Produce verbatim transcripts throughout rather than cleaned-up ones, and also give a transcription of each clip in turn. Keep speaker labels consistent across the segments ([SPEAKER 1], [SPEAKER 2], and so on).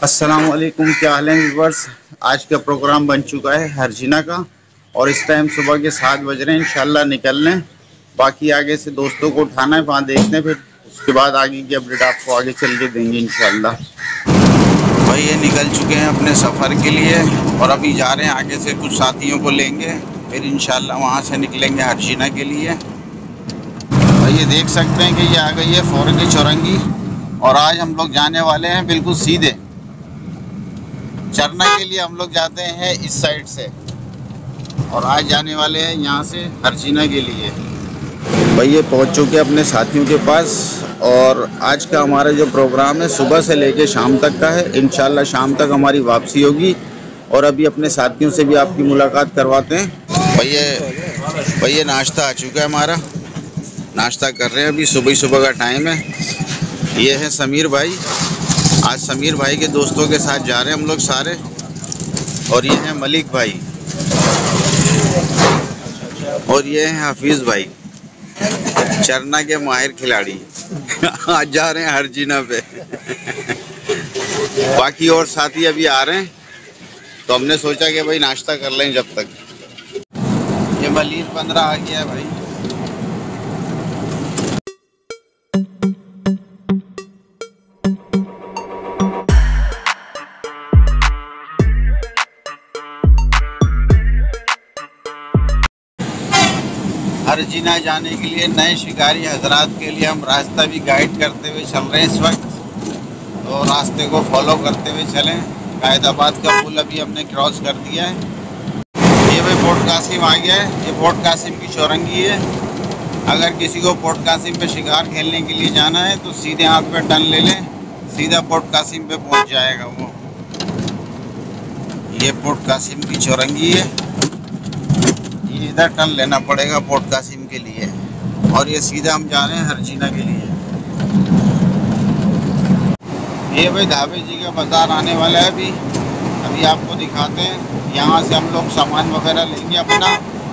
[SPEAKER 1] अस्सलाम वालेकुम, क्या हाल है व्यूअर्स। आज का प्रोग्राम बन चुका है हरजीना का और इस टाइम सुबह के सात बज रहे हैं। इंशाल्लाह निकल लें, बाकी आगे से दोस्तों को उठाना है, वहाँ देखते हैं, फिर उसके बाद आगे की अपडेट आपको आगे चल के देंगे इंशाल्लाह। भाई ये निकल चुके हैं अपने सफ़र के लिए और अभी जा रहे हैं, आगे से कुछ साथियों को लेंगे, फिर इंशाल्लाह वहाँ से निकलेंगे हरजीना के लिए। भाई ये देख सकते हैं कि ये आ गई है फोर की चौरंगी और आज हम लोग जाने वाले हैं बिल्कुल सीधे चरना के लिए। हम लोग जाते हैं इस साइड से और आज जाने वाले हैं यहाँ से हरजीना के लिए। भाई ये पहुँच चुके हैं अपने साथियों के पास और आज का हमारा जो प्रोग्राम है सुबह से लेके शाम तक का है। इंशाल्लाह शाम तक हमारी वापसी होगी और अभी अपने साथियों से भी आपकी मुलाकात करवाते हैं। भाई ये भाई ये नाश्ता आ चुका है हमारा, नाश्ता कर रहे हैं, अभी सुबह सुबह का टाइम है। ये है समीर भाई, आज समीर भाई के दोस्तों के साथ जा रहे हैं हम लोग सारे। और ये है मलिक भाई और ये है हफीज़ भाई, चरना के माहिर खिलाड़ी। आज जा रहे हैं हरजीना पे। बाकी और साथी अभी आ रहे हैं तो हमने सोचा कि भाई नाश्ता कर लें जब तक। ये मलिर पंद्रह आ गया है भाई। हरजीना जाने के लिए नए शिकारी हजरात के लिए हम रास्ता भी गाइड करते हुए चल रहे हैं इस वक्त, तो रास्ते को फॉलो करते हुए चलें। कायदाबाद का पुल अभी हमने क्रॉस कर दिया है। ये भाई पोर्ट कासिम आ गया है, ये पोर्ट कासिम की चौरंगी है। अगर किसी को पोर्ट कासिम पे शिकार खेलने के लिए जाना है तो सीधे हाथ पे टर्न ले लें, सीधा पोर्ट कासिम पे पहुंच जाएगा वो। ये पोर्ट कासिम की चौरंगी है, ये इधर टर्न लेना पड़ेगा पोर्ट कासिम के लिए और ये सीधा हम जा रहे हैं हरजीना के लिए। ये भाई ढाबे जी का बाज़ार आने वाला है अभी अभी आपको दिखाते हैं। यहाँ से हम लोग सामान वगैरह लेंगे अपना।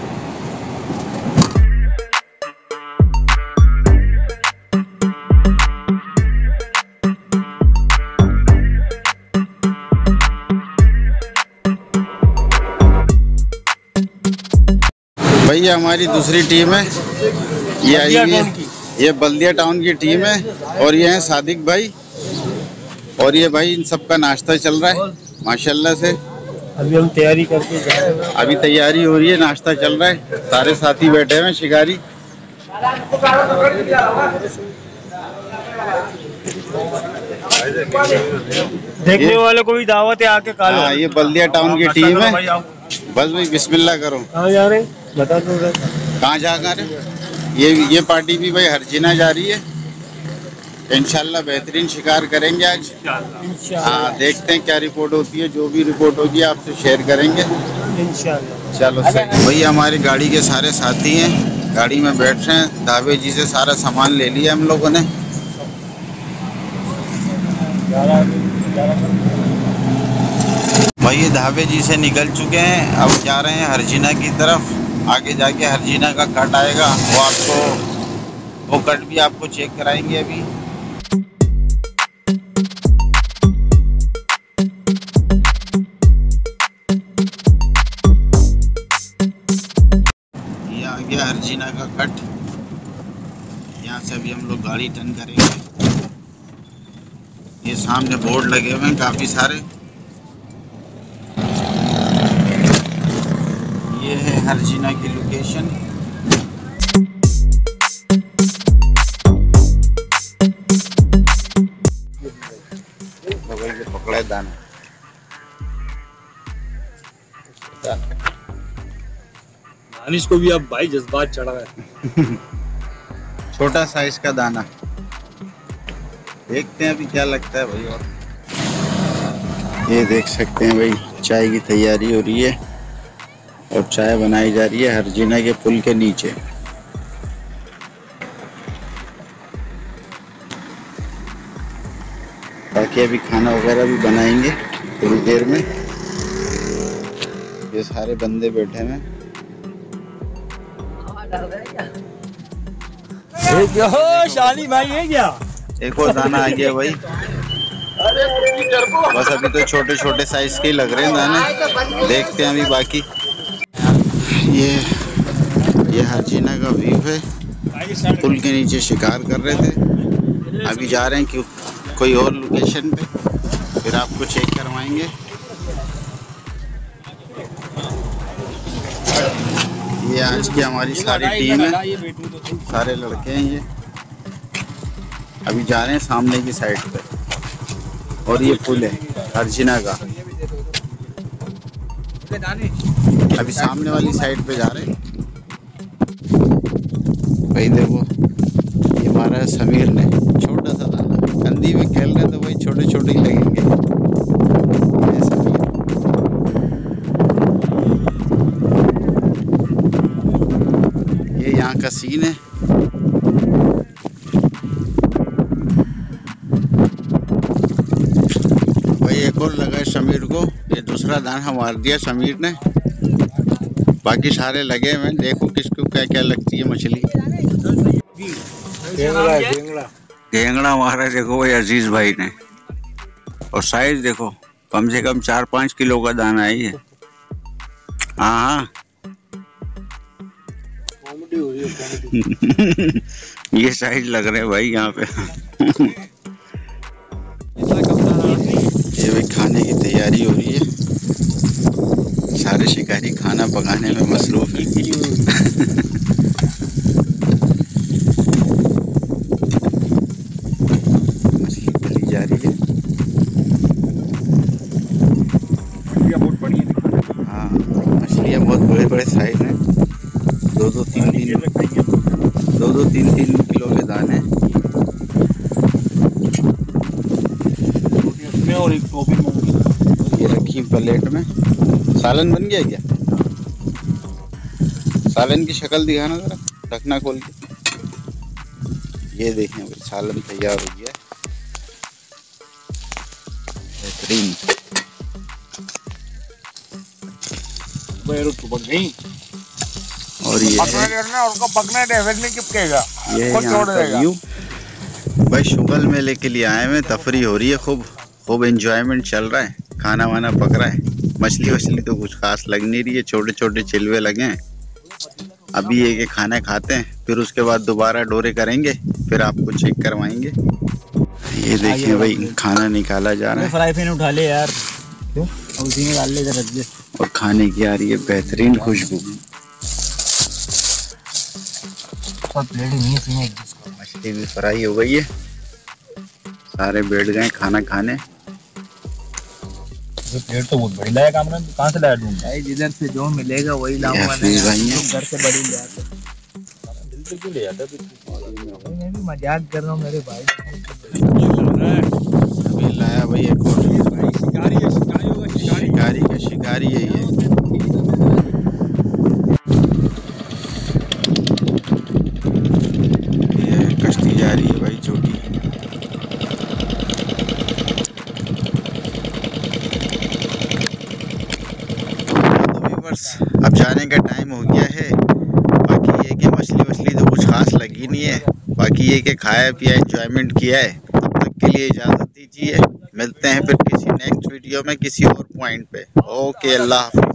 [SPEAKER 1] भैया हमारी दूसरी टीम है, ये आई हुई है, ये बल्दिया टाउन की टीम है और ये है सादिक भाई और ये भाई इन सबका नाश्ता चल रहा है माशाल्लाह से।
[SPEAKER 2] अभी हम तैयारी करके जा रहे हैं,
[SPEAKER 1] अभी तैयारी हो रही है, नाश्ता चल रहा है, सारे साथी बैठे हुए हैं शिकारी।
[SPEAKER 2] देखने वालों को भी दावत है, आके खा लो।
[SPEAKER 1] हाँ ये बल्दिया टाउन की टीम है। बस भाई बिस्मिल्लाह करो।
[SPEAKER 2] कहाँ जा रहे हैं बता दो,
[SPEAKER 1] कहाँ जा रहे हैं। ये ये पार्टी भी भाई हरजीना जा रही है। इंशाल्लाह बेहतरीन शिकार करेंगे आज। हाँ देखते हैं क्या रिपोर्ट होती है, जो भी रिपोर्ट होगी आपसे शेयर करेंगे इंशाल्लाह। चलो सही। भाई हमारी गाड़ी के सारे साथी हैं, गाड़ी में बैठ रहे हैं। ढाबे जी से सारा सामान ले लिया हम लोगों ने। भाई ये ढाबे जी से निकल चुके हैं, अब जा रहे हैं हरजीना की तरफ। आगे जाके हरजीना का कट आएगा, वो आपको वो कट भी आपको चेक कराएंगे अभी। ये आ गया हरजीना का कट, यहाँ से अभी हम लोग गाड़ी टर्न करेंगे। ये सामने बोर्ड लगे हुए हैं काफ़ी सारे। ये है हरजीना की लोकेशन। पकड़ा दाना
[SPEAKER 2] दानिश को भी अब भाई जज्बात चढ़ा है।
[SPEAKER 1] छोटा साइज का दाना, देखते हैं अभी क्या लगता है भाई। और ये देख सकते हैं भाई चाय की तैयारी हो रही है और चाय बनाई जा रही है हरजीना के पुल के नीचे। बाकी अभी खाना वगैरह भी बनाएंगे थोड़ी देर में। ये सारे बंदे बैठे हैं।
[SPEAKER 2] शाली भाई है क्या?
[SPEAKER 1] एक और दाना आ गया भाई। बस अभी तो छोटे छोटे साइज के लग रहे हैं दाने, देखते हैं अभी बाकी। ये ये हरजीना का व्यू है, पुल के नीचे शिकार कर रहे थे। अभी जा रहे हैं कि कोई और लोकेशन पे, फिर आपको चेक करवाएंगे। ये आज की हमारी सारी टीम है, सारे लड़के हैं ये। अभी जा रहे हैं सामने की साइड पे, और ये पुल है हरजीना का। अभी सामने वाली साइड पे जा रहे हैं भाई। देखो ये हमारा समीर ने छोटा सा दाना कंदी में खेल रहे, तो भाई छोटे छोटे ही लगेंगे। ये समीर, ये यहाँ का सीन है। भाई एक और लगा है समीर को, ये दूसरा दाना मार दिया समीर ने। बाकी सारे लगे हुए, देखो किसको क्या क्या लगती है मछली। घेंगड़ा मारा है देखो भाई अजीज भाई ने, और साइज देखो कम से कम चार पाँच किलो का दाना है ये। हाँ ये साइज लग रहे हैं भाई यहाँ पे। ये भी खाने की तैयारी हो रही है, सारे शिकारी खाना पकाने में मसरूफ हैं। मछली तली जा रही है। हाँ मछलियाँ बहुत बड़े बड़े साइज हैं, दो दो तीन तीन दो दो तीन तीन किलो के दाने। और एक ये रखी प्लेट में। सालन बन गया क्या? सालन की शक्ल दिखाना जरा, ढकना खोल के। ये देखें भाई सालन तैयार हो गया, बेहतरीन। और ये ये यहाँ का व्यू भाई। शुगल मेले के लिए आए हैं, तफरी हो रही है, खूब खूब एंजॉयमेंट चल रहा है, खाना वाना पक रहा है। मछली वछली तो कुछ खास लग नहीं रही है, छोटे छोटे चिलवे लगे हैं। अभी ये के खाना खाते हैं, फिर उसके बाद दोबारा डोरे करेंगे, फिर आपको चेक करवाएंगे। ये देखिए भाई खाना निकाला जा रहा है।
[SPEAKER 2] फ्राई पैन उठा ले यार, उसी में डाल ले जरा,
[SPEAKER 1] और खाने की आ रही है बेहतरीन खुशबू। मछली भी फ्राई हो गई है, सारे बैठ गए खाना खाने।
[SPEAKER 2] प्लेट तो बहुत बड़ी लाया, काम कहाँ से लाया दूंगा? जिधर से जो मिलेगा वही लाऊंगा, घर से बड़ी ले आते। दिल पे क्यों ले जाता है? मैं भी मजाक कर रहा हूँ मेरे भाई।
[SPEAKER 1] अभी लाया भाई एक और
[SPEAKER 2] शिकारी है, शिकारी होगा,
[SPEAKER 1] शिकारी का शिकारी है ये। ये कश्ती जा रही है भाई छोटी। अब जाने का टाइम हो गया है। बाकी ये कि मछली वछली तो कुछ खास लगी नहीं है, बाकी ये कि खाया पिया एंजॉयमेंट किया है। तब तक के लिए इजाज़त दीजिए, मिलते हैं फिर किसी नेक्स्ट वीडियो में किसी और पॉइंट पे। ओके, अल्लाह हाफ़िज़।